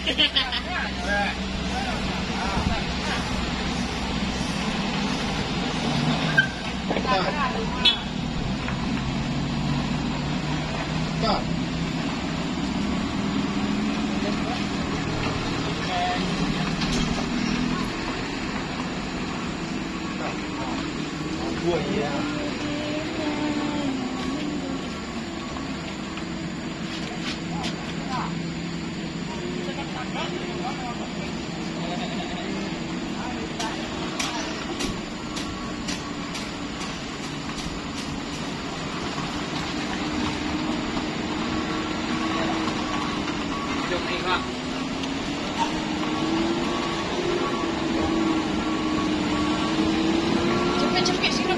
Cepet, siram.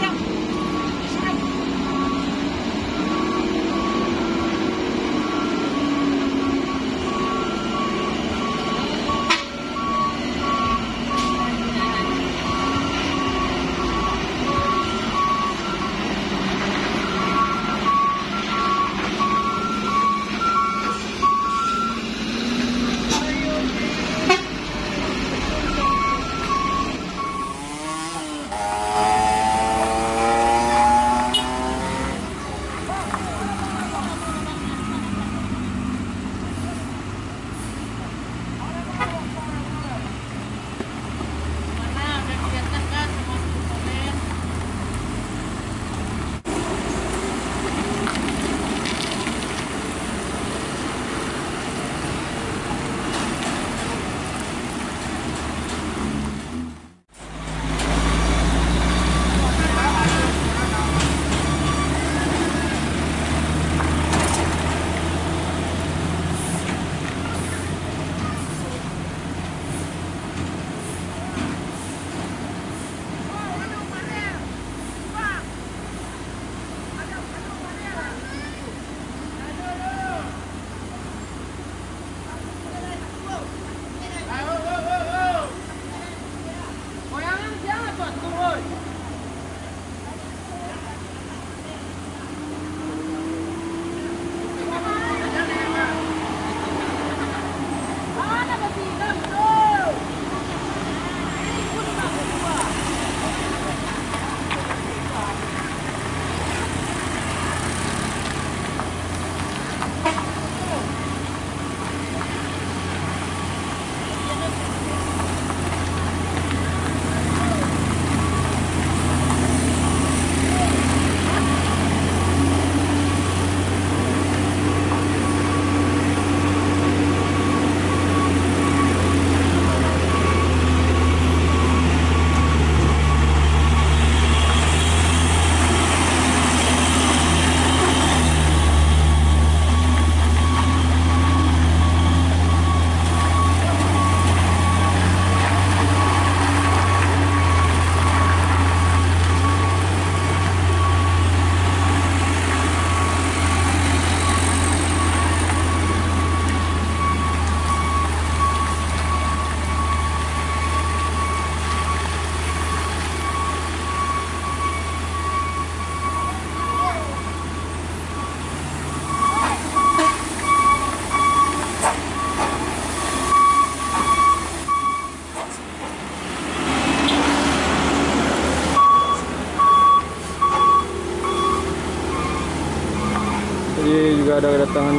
Tadi juga ada kedatangan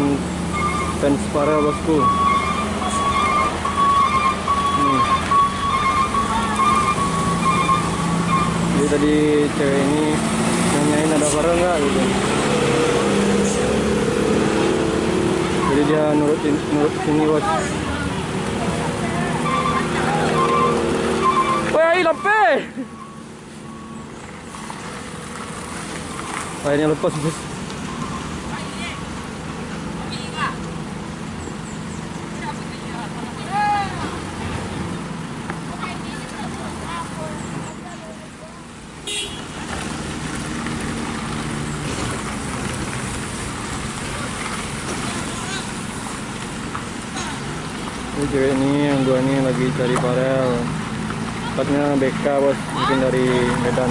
fans para bosku. Jadi tadi cewek ini nanyain ada barang nggak gitu. Jadi dia nurut sini bos. Woi lampe. Akhirnya lepas bos. Ini cewek ini yang dua ini lagi cari farel. Tempatnya BK bos, mungkin dari Medan.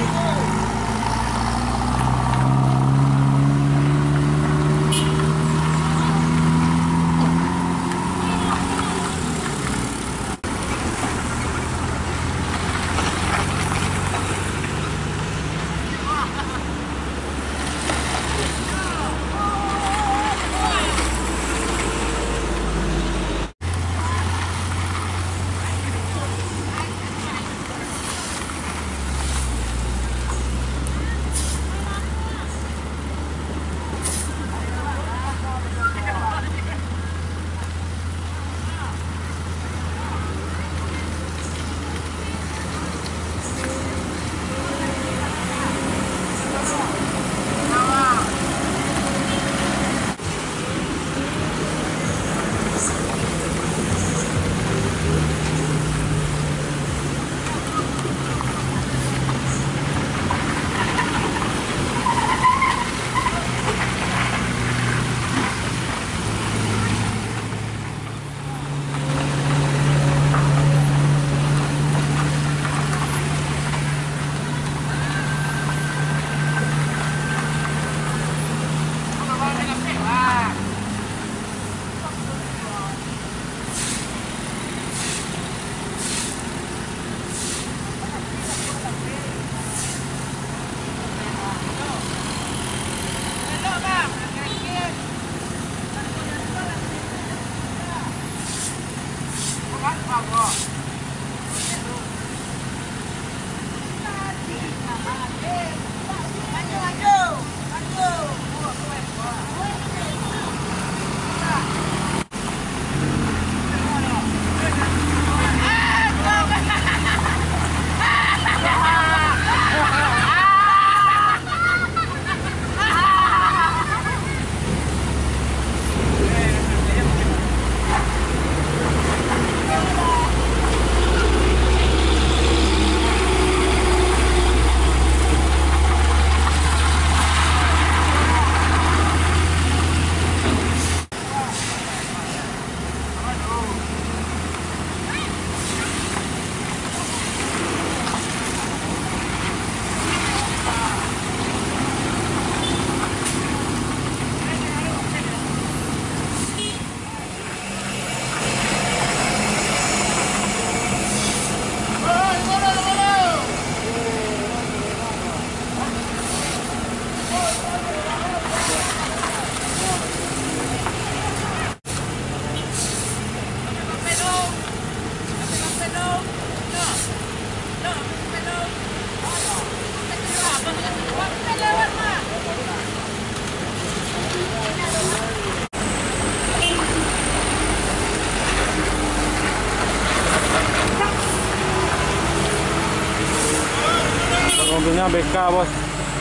mobilnya BK bos.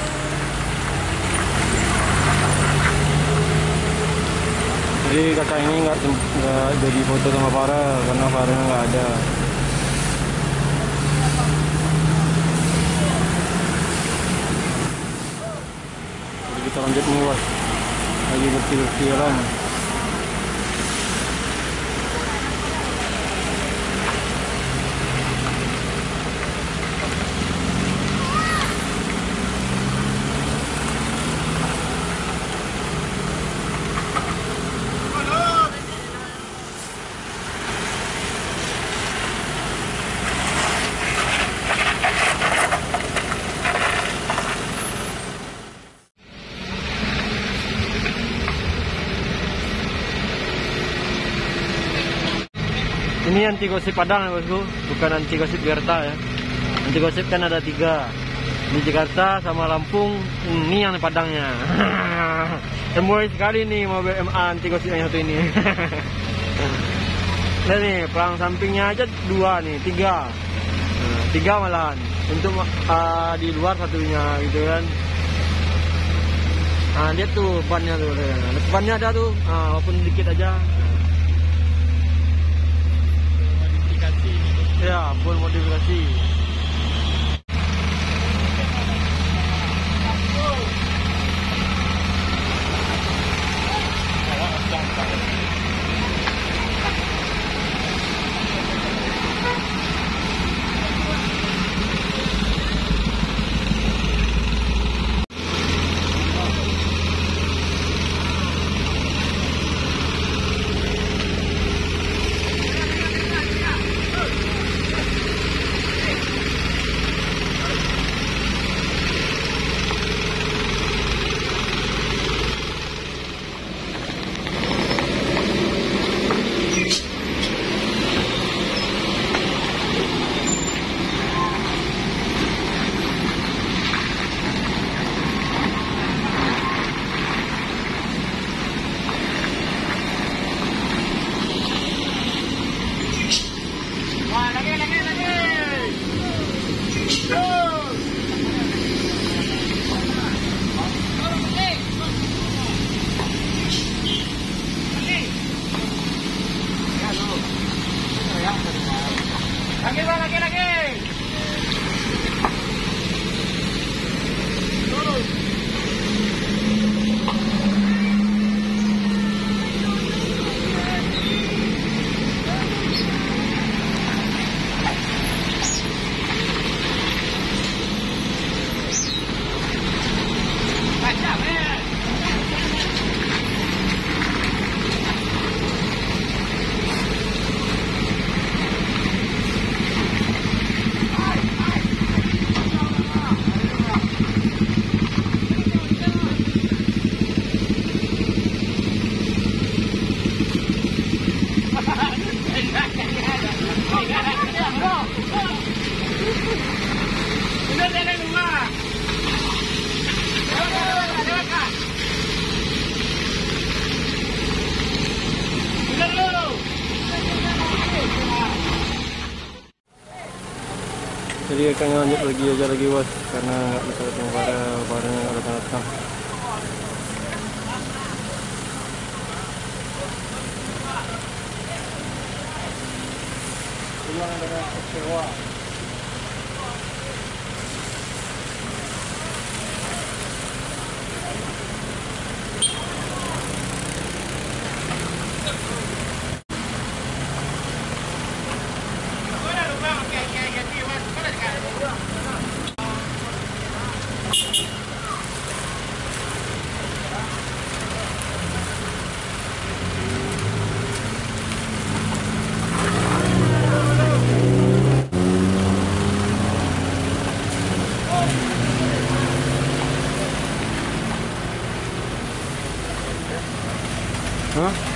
Jadi kakak ini nggak jadi foto sama Farel karena Farelnya nggak ada. Jadi kita lanjut nih bos, lagi bersih-bersih jalan. Ini anti gosip Padang ya bosku, bukan anti gosip Jakarta ya. Anti gosip kan ada 3 di Jakarta sama Lampung, ini yang Padangnya. Gemoy sekali nih mobil MA anti gosip yang satu ini. Nah nih pelang sampingnya aja 2 nih, 3 malahan. Untuk di luar satunya gitu kan. Nah dia tuh bannya tuh, depannya ada tuh, walaupun dikit aja. Ya, full modifikasi. Lagi. Jadi akan lanjut lagi bos, karena nggak bisa ketemu Farel nggak datang. Pulang dengan kecewa. Hah?